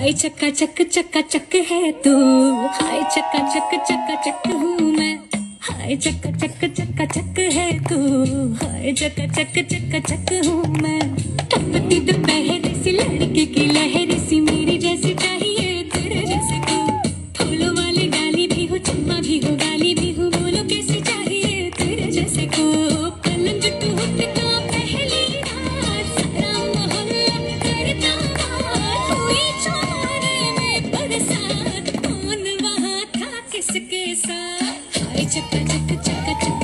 हाय चक्का चक है तू, हाय चक्का चक हूँ मैं। हाय चक्का चक है तू, हाय चक्का चक हूँ मैं। टपकती दोपहर सी लड़की की लहर सी, मेरी जैसी चाहिए तेरे जैसे को। फूलों वाली डाली भी हो, चम्मा भी हो, गाली भी हो, बोलो कैसे चाहिए तेरे जैसे को। पलंग टूटता पहली रात, सारा मोहल्ला करता बात, हुई चौरे में बरसात, कौन वहाँ था किसके साथ। हाय चक्का चक